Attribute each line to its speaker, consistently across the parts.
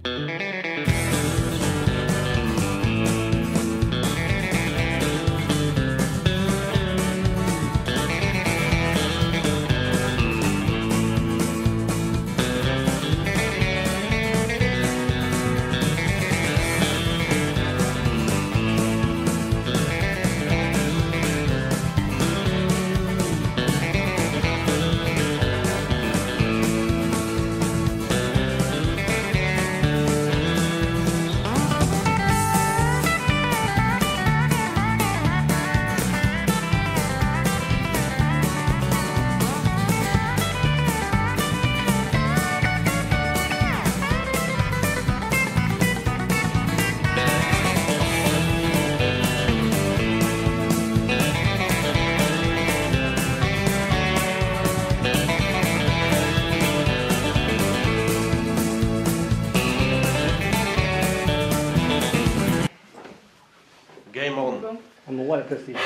Speaker 1: Game on.
Speaker 2: Og nå er det prestisje.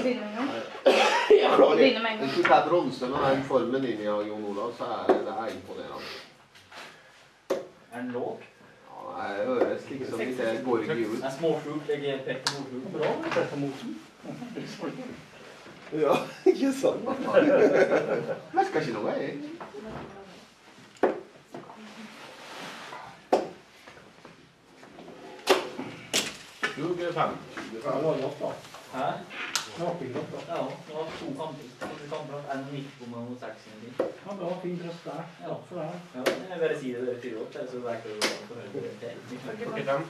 Speaker 3: Hvis du tar bronse med den formen inn i Jon Olav, så er det imponerende.
Speaker 4: Er den låg?
Speaker 3: Ja, det høres liksom ikke gorgi ut.
Speaker 4: Er småskjult, jeg pekker morskjult bra, eller?
Speaker 2: Petter Mosen.
Speaker 3: Ja, ikke sant. Jeg skal ikke noe, jeg.
Speaker 1: Luger 5.
Speaker 2: Det var godt da.
Speaker 4: Hæ?
Speaker 2: Knappegrott da.
Speaker 4: Ja, det var 2 kamper. En 90 og 6 i tid.
Speaker 2: Ja, det var fin trøst der. Ja, for det her.
Speaker 4: Ja, jeg bare sier det, dere fyrer opp, så det er ikke å forhøre det til.
Speaker 1: 45.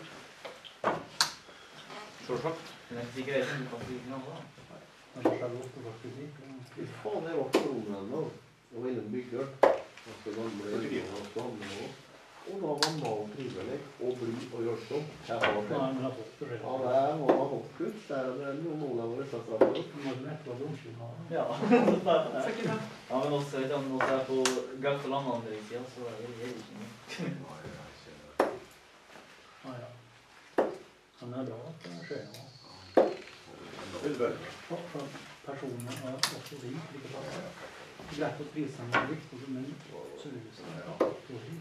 Speaker 1: Sjåsagt.
Speaker 4: Men jeg er ikke sikker det du kan flyge noe da.
Speaker 2: Det var Charlotte faktisk.
Speaker 3: Fy faen, jeg var på rommen nå. Jeg var innom bygdøren. Og så gamle øyne og gamle nå. Og da var man trivelig og blid og gjørsom. Jeg har det.
Speaker 2: Nei, men det har fått det.
Speaker 3: Ja, det var hoppkutt. Der er det Jon Olav og disse sammen.
Speaker 2: Det var lett å bruke den her.
Speaker 4: Ja, ja, men også, vet du, når jeg er på Gauteland andre siden, så er det ikke noe.
Speaker 2: Ja, ja. Han er bra at det skjer nå. For personene er også like bra. Greit å prise med likt, men servicen er dårlig.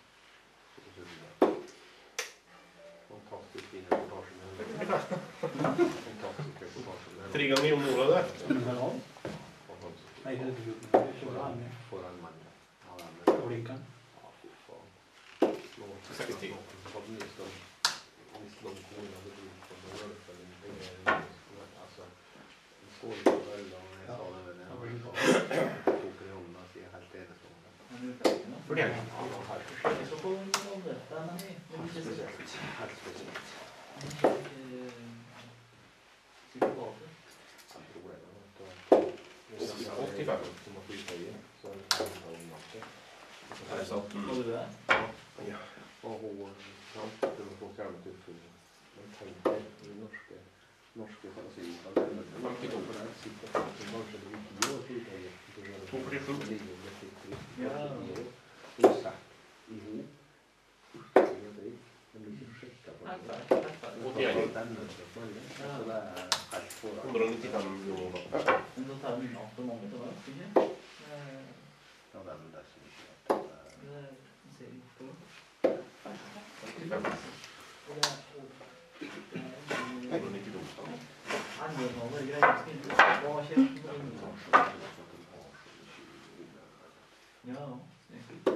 Speaker 3: Fantastisk fin reportasje. Fantastisk reportasje.
Speaker 1: 3 ganger Jon Olav det.
Speaker 2: Men her har nei, det er ikke gjort noe. Det er ikke
Speaker 3: Foran mannen.
Speaker 2: og blinken.
Speaker 3: Ja, fy faen.
Speaker 1: 60.
Speaker 3: Hvis noen kone hadde brukt for noe rølpe, altså, en skål på øl, og jeg sa det vel, jeg tok det i hånden og sier helt enestående.
Speaker 1: Fortjent.
Speaker 3: Ja, det var helt
Speaker 4: Jeg så på noen andre, det er nemlig ikke spesielt.
Speaker 3: helt spesielt.
Speaker 4: Psykopater.
Speaker 3: Jeg tror det var hvis vi har
Speaker 1: 85.
Speaker 3: som har flyttet i, så er det 5 år natt.
Speaker 1: Er det sant?
Speaker 4: Hva du er?
Speaker 1: Ja.
Speaker 3: Og hun framstøtte med folk gjerne til full. Men tenk deg i norske fasiliser. For der sitter folk som kanskje blir 10 år flyttet i.
Speaker 1: 247.
Speaker 4: Ja.
Speaker 3: Du setter i ho. Men du ikke sjekker på det. Det er denne spørsmålet. Så det er helt foran.
Speaker 1: 195 Jon Olav.
Speaker 4: Men da tar vi den alt for mange til meg, ikke?
Speaker 3: Ja, det er vel det som ikke er.
Speaker 4: Det ser litt på.
Speaker 1: 85.
Speaker 4: Og det er
Speaker 1: 192.
Speaker 4: andre greier som ikke var kjent. Ja, det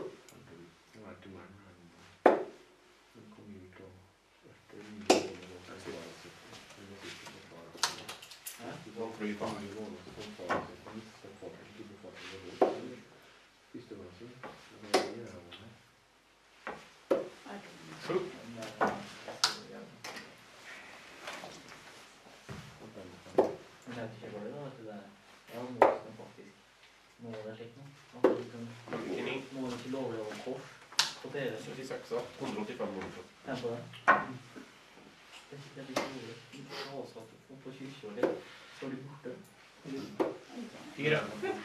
Speaker 4: Må ikke love å kors på TV.
Speaker 1: 76, 185 minutter.
Speaker 4: Her på det. Det er litt rolig. Ikke avsatt på kyrkjøret. Står de borte?
Speaker 1: 4.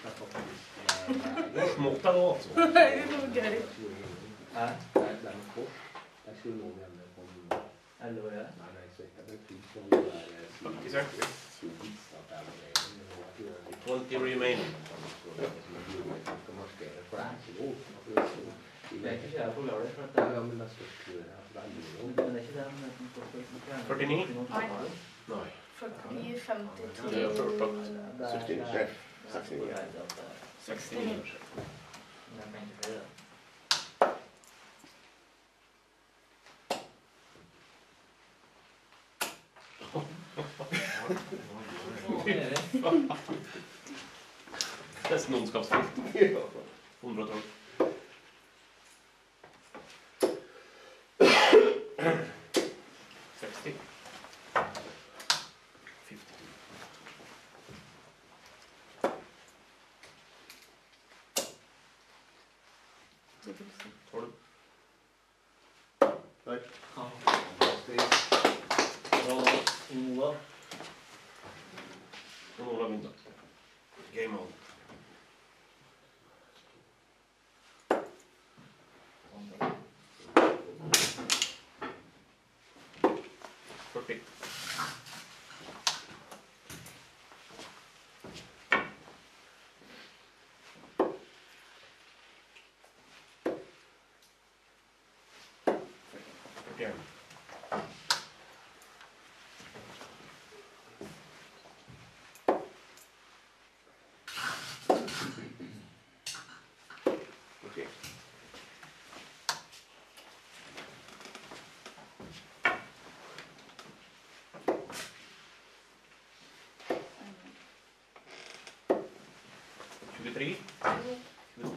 Speaker 1: Smått er det altså.
Speaker 5: Det er noe gøy.
Speaker 4: Hæ?
Speaker 3: Det er en kors. Jeg skulle nå hjemme på en...
Speaker 4: 11 år, ja.
Speaker 3: Nei, så jeg hadde fint på det der...
Speaker 1: 56. 20 remaining.
Speaker 4: Det er ikke så jeg på lørdag, for at
Speaker 3: Ja,
Speaker 4: det
Speaker 3: ja, men det er størst det er veldig bra.
Speaker 4: men det er ikke den som står på fjerne.
Speaker 1: 49?
Speaker 5: Nei.
Speaker 1: Nei.
Speaker 5: 49, 50
Speaker 1: Det er
Speaker 5: til
Speaker 1: 40.
Speaker 6: 69.
Speaker 4: Det er
Speaker 6: 69.
Speaker 4: greit at det
Speaker 1: 69.
Speaker 4: men jeg tenker for det.
Speaker 1: Nesten ondskapsfullt. 112. Seksti. 52. Tolv.
Speaker 3: Fantastisk.
Speaker 4: Og Ola,
Speaker 1: Og Ola begynte. Game on. Førti. Førtien.
Speaker 6: Ok.
Speaker 1: Tjuetre. Tjueto.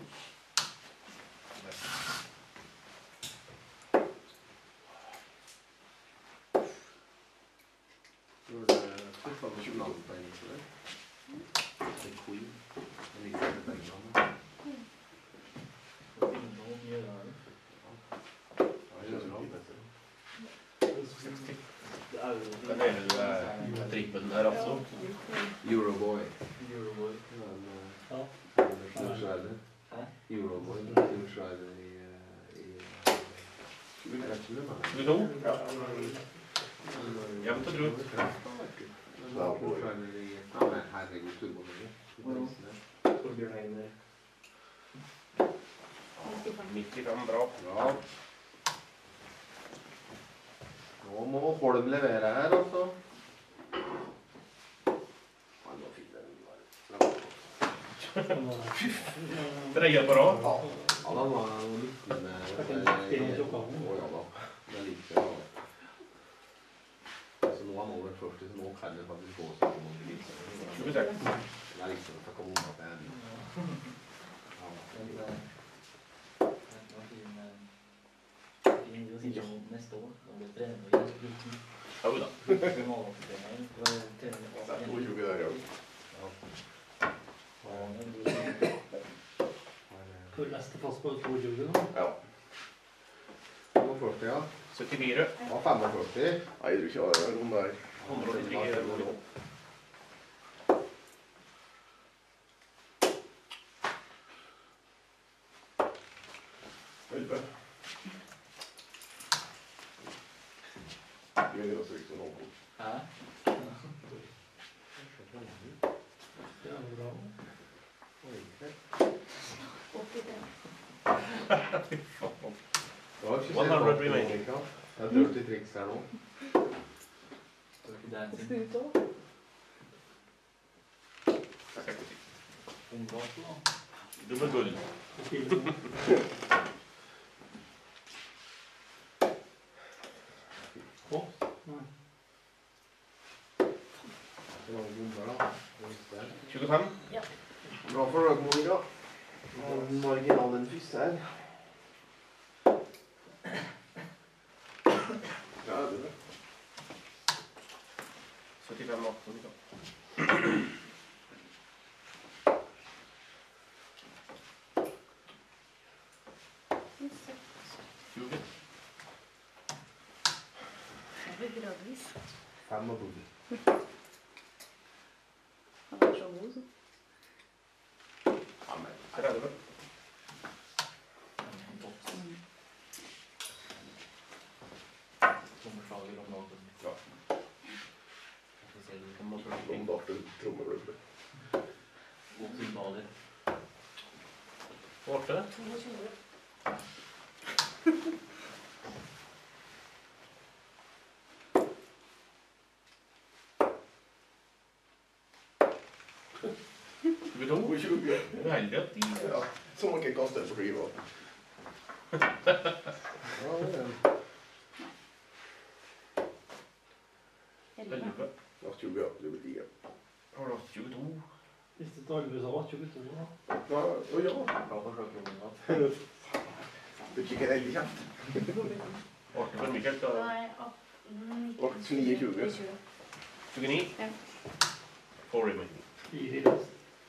Speaker 3: Tror det tuffa med navntegn på det. The Queen. Jeg liker det tegnene.
Speaker 4: og Innom gjør det.
Speaker 3: Ja, det er bra, vet du.
Speaker 4: Det er jo
Speaker 1: Kan jeg gjøre trippen her, altså?
Speaker 3: Euroboy.
Speaker 4: Euroboy.
Speaker 3: Men,
Speaker 2: Ja.
Speaker 3: Tim Schreiber.
Speaker 4: Hæ?
Speaker 3: Euroboy. Tim Schreiber i jeg vet ikke hvem han er.
Speaker 1: 22.
Speaker 6: Ja.
Speaker 1: Jevnt og trutt.
Speaker 3: Men da Tim Schreiber i ja, men herregud, Turbo-Norge.
Speaker 4: Torbjørn Egner.
Speaker 1: 95 bra.
Speaker 3: Bra. Nå må Holm levere her, altså. Han må finne den der.
Speaker 1: Tredje på rad.
Speaker 3: Ja, da var han litt med Å ja da. Det er litt bra. Så nå er han over 40, så nå kan det faktisk gå sånn noen liksom.
Speaker 1: 26.
Speaker 3: Det er liksom for å komme unna til en. Ja.
Speaker 4: Men det var fin å si det neste år. Da blir det trening og igjen.
Speaker 1: Jo da.
Speaker 4: Vi må ha trening. Det var trening og
Speaker 6: Det er
Speaker 4: igjen.
Speaker 6: 22 der, ja.
Speaker 4: Ja, men det blir
Speaker 2: Fulleste fast på 22 nå.
Speaker 6: Ja.
Speaker 3: 45, ja.
Speaker 1: 74.
Speaker 3: Ja, 45.
Speaker 6: Nei, jeg tror ikke det er noen der.
Speaker 1: 183 er det nå.
Speaker 6: Elleve. Det er også ikke så noe.
Speaker 4: Hæ?
Speaker 2: Det er bra.
Speaker 5: 85.
Speaker 3: Det var ikke
Speaker 1: 100 remaining.
Speaker 3: Det er dirty triks her nå.
Speaker 4: Dirty Dancing.
Speaker 5: Skal ut også?
Speaker 1: 60.
Speaker 4: Ungdom, da.
Speaker 1: Dubbel gull.
Speaker 2: Og fire. Å, nei.
Speaker 3: Det var bomber da. Det visste jeg.
Speaker 1: 25.
Speaker 3: Bra for deg, Monica. Marginalen første her.
Speaker 6: Ja, det er det.
Speaker 1: 75 18. Tjugo.
Speaker 5: Det blir gradvis.
Speaker 3: 5 og boogie.
Speaker 5: Han er så god, så.
Speaker 3: Ja, men
Speaker 1: 30.
Speaker 4: Trommeslager om dagen.
Speaker 1: Ja.
Speaker 6: Lomdartel trommerulle.
Speaker 4: Og cymbaler.
Speaker 1: Årte.
Speaker 5: 22.
Speaker 1: 22.
Speaker 6: På 20.
Speaker 1: Det er heldig at de...
Speaker 6: Ja, så mycket kostar det på skiva.
Speaker 1: Veldig bra.
Speaker 6: Ja, 20, ja, det blir 10.
Speaker 1: Har du hatt 22?
Speaker 2: Hvis det aldri sa 22 da.
Speaker 6: Ja, och ja.
Speaker 4: Bra forsøk, Jonas.
Speaker 6: Du kikar eld i kjapt.
Speaker 1: Artig for Mikael da.
Speaker 5: Nei, 18, 19,
Speaker 6: 29, 20.
Speaker 1: 29?
Speaker 5: Ja.
Speaker 1: 4 remaining.
Speaker 2: I tidligst.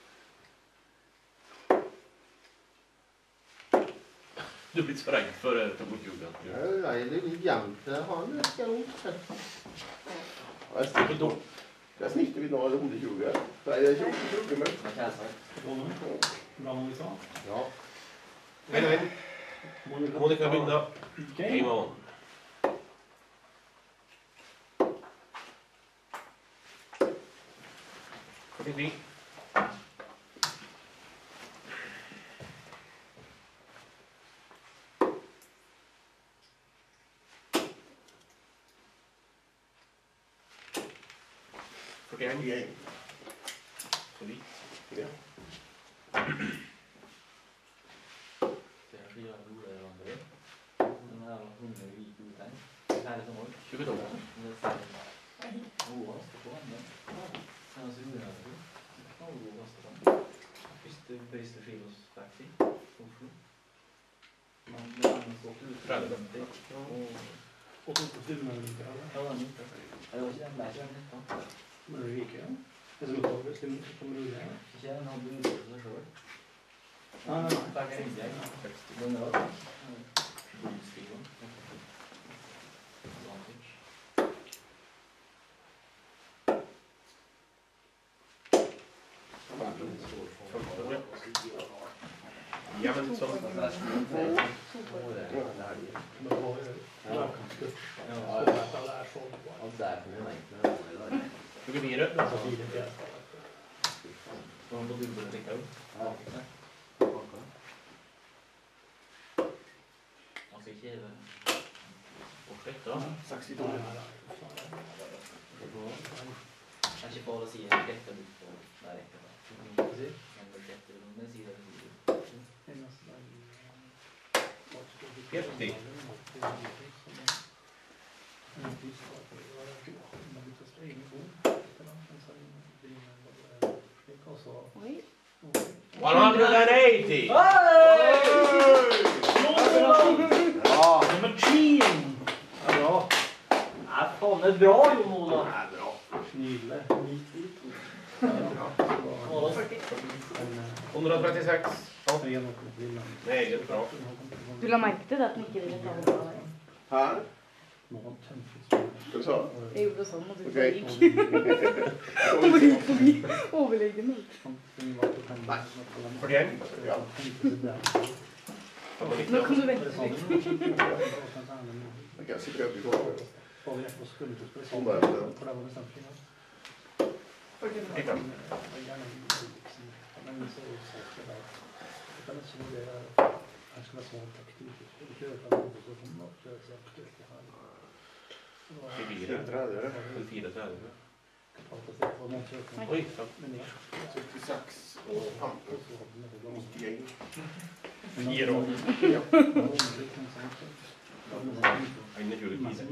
Speaker 1: Du er blitt så redd for 22.
Speaker 3: Nei, det er litt jevnt. Han skal nok.
Speaker 6: Jag snittar vid några 120. Nej, det är 20 men.
Speaker 4: Det er kjærester.
Speaker 2: Bra Monica.
Speaker 3: Ja.
Speaker 1: Men. Monica begynner.
Speaker 2: Okay.
Speaker 1: Game on. Forty-three. Forty-nine. Så vidt.
Speaker 6: Ja.
Speaker 4: Det er fire gode hverandre. Den her hunden gikk ut den. Det er litt sånn også.
Speaker 1: 22.
Speaker 4: Det er særlig. God hast på den. Sen så gjorde jeg det. Ja, god hast på den. Første bøyste filos taxi. Oslo. Men det er en stått ut.
Speaker 1: 30.
Speaker 2: Og så på filmen Monica.
Speaker 4: Ja, den gikk det. Det var ikke den der, ikke den litt.
Speaker 2: Men det gikk ja. Det som utover, slim kommer du det.
Speaker 4: Ikke den hadde utført seg selv.
Speaker 2: Nei.
Speaker 4: Takk er ikke jeg. Den er blodstigen.
Speaker 1: Ja, men sånn.
Speaker 2: Men det var jo lagkampskutt. Så det er så bra.
Speaker 3: Og der kommer jeg ikke med det i dag.
Speaker 1: 24.
Speaker 2: Det er så fire fjes.
Speaker 4: Så han på dubbel tikk også.
Speaker 3: Ja.
Speaker 4: Altså ikke det.
Speaker 1: Bortsett da.
Speaker 6: 62.
Speaker 4: Det er ikke bare å si at dette er litt på der etter da. Men det dette, men sier det.
Speaker 1: 40.
Speaker 5: Oi.
Speaker 1: 180!
Speaker 3: Ja.
Speaker 2: Nummer 10! Ja, bra.
Speaker 4: Nei, faen, det er bra, Jon Ola.
Speaker 6: Det är bra.
Speaker 2: Nydelig.
Speaker 1: 136. Meget bra.
Speaker 5: Du la merke til det at den ikke ville ta det bra der.
Speaker 6: Här. Ska du så?
Speaker 5: Jeg gjorde sånn, og du
Speaker 6: Okej.
Speaker 5: gikk. Og gikk forbi overlegen.
Speaker 1: 41.
Speaker 6: Ja.
Speaker 5: Nå kan du vente litt.
Speaker 6: Jag kan sitta över i golvet.
Speaker 2: Sånn
Speaker 6: der, ja.
Speaker 2: For det var bestemt for meg. Men så er det så der. Det er ikke noe det her skal være sånn taktisk. Du kjører fra den posisjonen og kjører seg opp til det her.
Speaker 1: 24. 34. Oi, sant.
Speaker 6: 66 och 15. 91.
Speaker 1: 4 år.
Speaker 6: Ja.
Speaker 1: 21 tider.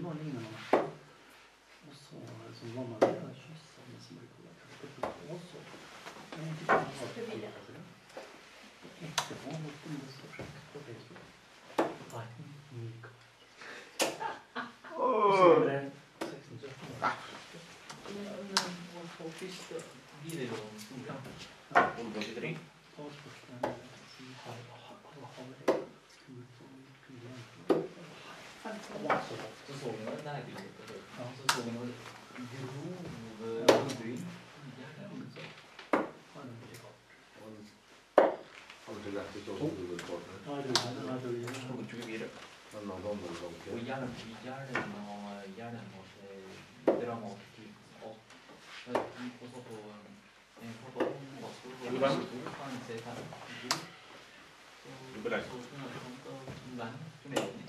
Speaker 2: Og så er det sånn mamma det er kjøsset med smørkola. Og så etterpå måtte vi så sjekke på Facebook. Nei, Mika. Og så er det 16-17
Speaker 4: På første videregående skole.
Speaker 1: 183.
Speaker 2: Og spørsmålet som har havre kult og kulent.
Speaker 4: Så så vi det nærbildet. Så så vi noe grove hodrygg.
Speaker 3: Har du lagt ut også hovedpartner?
Speaker 2: Ja, det er det.
Speaker 1: 124.
Speaker 3: Men noen gammel banker.
Speaker 4: Og hjernen har dramatisk alt. Og så på en pappa og han ser her.
Speaker 1: Du belegger.
Speaker 4: Så kunne jeg sånt av venn turnering.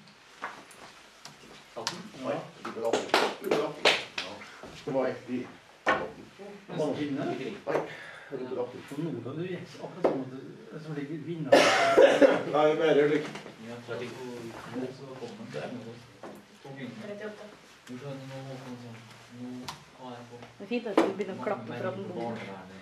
Speaker 2: Ja.
Speaker 6: Du blir 18. Du blir 18. Ja. Det var ett i 18.
Speaker 2: Mange pinne.
Speaker 6: Nej. Har du ikke lagt ut?
Speaker 2: For noe av det gikk akkurat som at det som ligger vinner.
Speaker 6: Nei, bare litt.
Speaker 4: Ja, 32 så kommer det noe.
Speaker 5: 38.
Speaker 4: Du skjønner nå, Håkon, sånn. Nå har jeg på...
Speaker 5: Det er fint at du begynner å klappe for at den bor.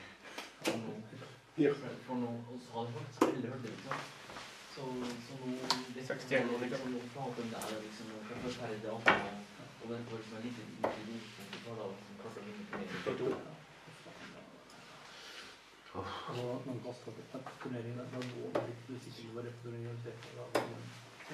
Speaker 6: Ja.
Speaker 4: For nå, og så har det faktisk veldig hørt det, liksom. Så nå...
Speaker 1: 61 nå, liksom.
Speaker 4: Så nå prater der, liksom, og for først her i det andre, og det var liksom en liten utvidning for da, som kanskje vinner mer.
Speaker 1: 42.
Speaker 2: Og noen kastet på turneringen, da går det litt usikkert hva turneringen gjør. Da var det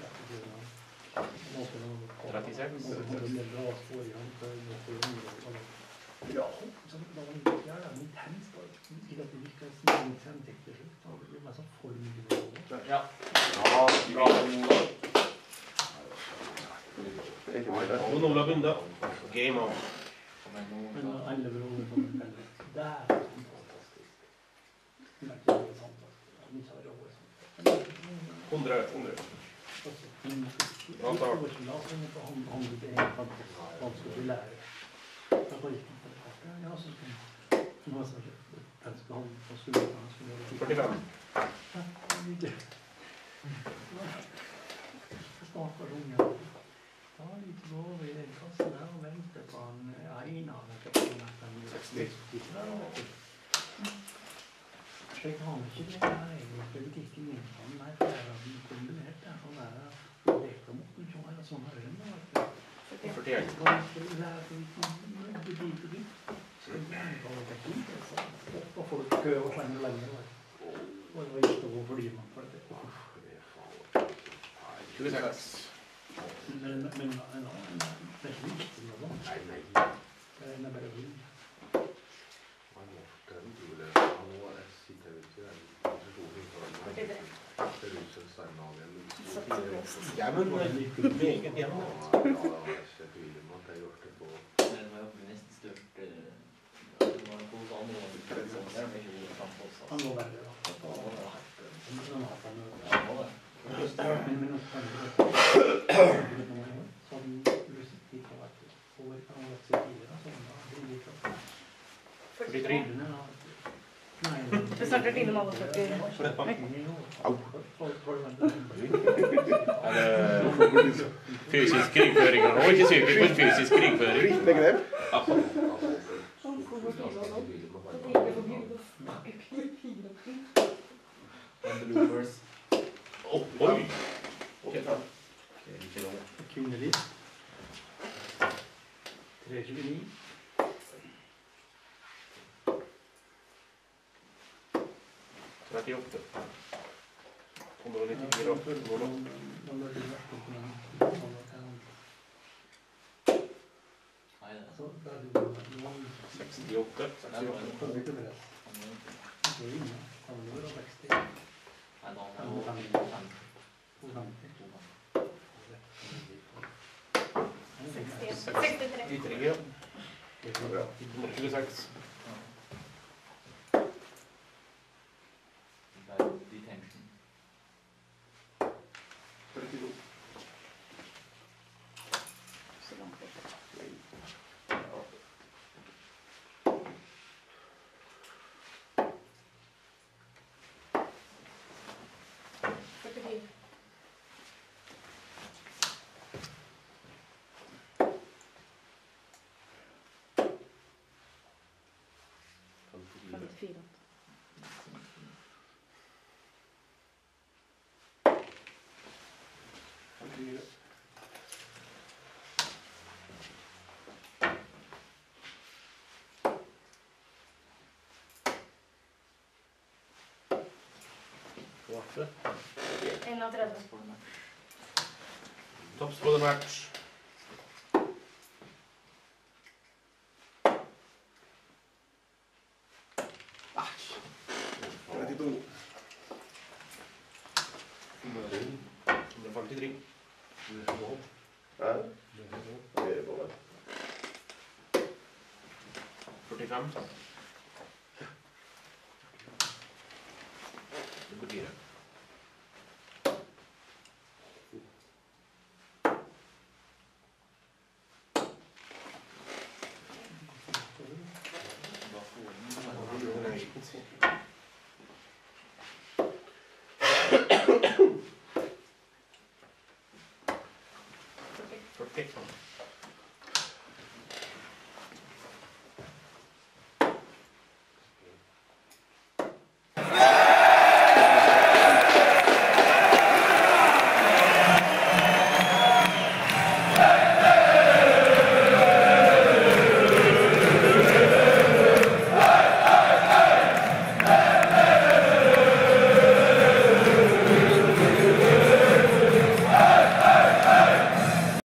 Speaker 2: nå skal man gå
Speaker 1: 36.
Speaker 2: og det blir bra spår igjen for noe område. Ja, så da var det jævlig intenst. Ikke at det virker sånn intensikt til slutt. Da blir det meg så for mye.
Speaker 4: Ja.
Speaker 6: Ja, bra. Det er ikke meg det.
Speaker 1: Og Ola Bunda. Game on.
Speaker 2: Men alle broer som er veldig. Det er fantastisk. Det er ikke det sant. Det er ikke det råd.
Speaker 1: 100.
Speaker 2: Ja, takk. Han det er fantastisk. Han skulle lære. Da var ikke det. Ja, så skulle han ha seg. Han skulle gjøre det.
Speaker 1: 45.
Speaker 2: Stakkars unge. Ta litt over i den kassen der og vente på han Einar. Slik har han ikke det her egentlig. Politikken min, han er flere kombinert der. Han er dekket mot noe sånn eller sånn her.
Speaker 1: 41.
Speaker 2: Og folk kø og slenge lenger. Og det var ikke å fly man for det.
Speaker 1: 26.
Speaker 2: Men det er ikke viktig med det.
Speaker 6: Nei.
Speaker 2: Det er bare å vinne.
Speaker 3: Man må fortelle jo det. Han må sitte ute i den posisjonen for at det ser ut som Steinhagen.
Speaker 1: Ja, men meget jevn.
Speaker 3: Ja, jeg ser tydelig med at jeg har gjort det på...
Speaker 4: Men det var jo nesten størt... Det var en god annet, det var ikke gode samfunns.
Speaker 2: Han går veldig da.
Speaker 4: Ja, det var helt...
Speaker 2: Han har hatt han
Speaker 4: Ja, det var det.
Speaker 2: men også så han lyst til å ha vært over kan han vært seg tidligere, så han har blitt litt av
Speaker 1: 43.
Speaker 2: Nei,
Speaker 5: Det starter dine mamma 40.
Speaker 1: Au. Fysisk krigføring nå, ikke psykisk, men fysisk krigføring.
Speaker 6: Riktig grep.
Speaker 4: And the bloopers.
Speaker 1: Oi! Ok, takk. Ikke noe.
Speaker 2: Kvinnelig. 329.
Speaker 1: 38. 194.
Speaker 4: Nei, det
Speaker 2: Så da er det jo
Speaker 1: 68.
Speaker 4: er bare...
Speaker 2: kommer vi til det. Det er inne. Han er jo 60.
Speaker 4: Nei, da er det jo 50.
Speaker 5: 63.
Speaker 1: Ytringe. 126.
Speaker 4: Det er jo detention.
Speaker 6: 42.
Speaker 5: Så langt bort. Femtifire.
Speaker 1: Svarte.
Speaker 5: 31.
Speaker 1: Toppskåler match.
Speaker 6: Ja, det er bra.
Speaker 1: 45. Det betyr det.
Speaker 4: Da får den...
Speaker 1: 40.